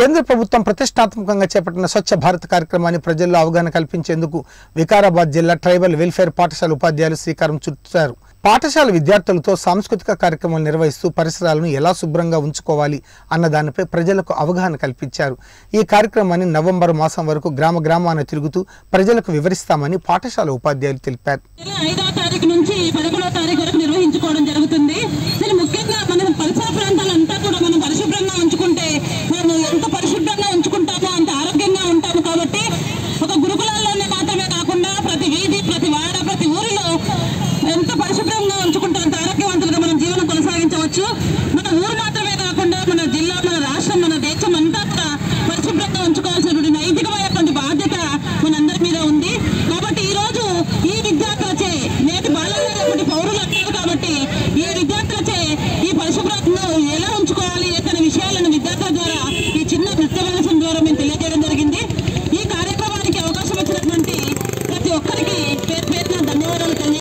కేంద్ర ప్రభుత్వం ప్రతిష్టాత్మకంగా చేపట్టిన స్వచ్ఛ భారత్ కార్యక్రమాన్ని ప్రజల్లో అవగాహన కల్పించేందుకు వికారాబాద్ జిల్లా ట్రైబల్ వెల్ఫేర్ పాఠశాల ఉపాధ్యాయులు శ్రీకారం చుట్టారు. పాఠశాల విద్యార్థులతో సాంస్కృతిక కార్యక్రమాలు నిర్వహిస్తూ పరిసరాలను ఎలా శుభ్రంగా ఉంచుకోవాలి అన్న దానిపై ప్రజలకు అవగాహన కల్పించారు. ఈ కార్యక్రమాన్ని నవంబర్ మాసం వరకు గ్రామాన తిరుగుతూ ప్రజలకు వివరిస్తామని పాఠశాల ఉపాధ్యాయులు తెలిపారు. 5వ తారీఖు నుంచి 11వ తారీఖు వరకు నిర్వహించుకోవడం జరుగుతుంది. ముఖ్యంగా మన పరిసర ప్రాంతాలంతా కూడా మనం పరిశుభ్రంగా ఉంచుకుంటే మనం ఎంత పరిశుభ్రంగా ఉంచుకుంటామో అంత ఆరోగ్యంగా ఉంటాము. కాబట్టి ఒక గురుకులాల్లోనే మాత్రమే కాకుండా ప్రతి వీధి, ప్రతి వాడ, ప్రతి ఊరిలో ఎంత పరిశుభ్రంగా ఉంచుకుంటే అంత ఆరోగ్యవంతులుగా మనం జీవనం కొనసాగించవచ్చు. మన ఊరు మాత్రమే కాకుండా మన జిల్లా, మన రాష్ట్రం, మన దేశం అంతా కూడా పరిశుభ్రంగా ఉంచుకోవాల్సినటువంటి నైతికమైనటువంటి బాధ్యత మనందరి మీద ఉంది. కాబట్టి ఈ రోజు ఈ విద్యార్థులచే నేటి బాలైనటువంటి పౌరులు అంటారు. కాబట్టి ఈ విద్యార్థులచే ఈ పరిశుభ్రతను ఎలా ఉంచుకోవాలి అనే విషయాలను విద్యార్థుల ద్వారా ఈ చిన్న నృత్య ప్రదర్శన ద్వారా మేము తెలియజేయడం జరిగింది. ఈ కార్యక్రమానికి అవకాశం ఇచ్చినటువంటి ప్రతి ఒక్కరికి పేరు పేరున ధన్యవాదాలు.